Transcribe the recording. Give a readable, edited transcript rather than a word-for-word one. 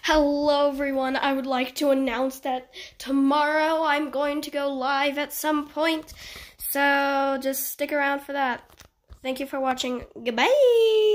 Hello everyone, I would like to announce that tomorrow I'm going to go live at some point, so just stick around for that. Thank you for watching. Goodbye!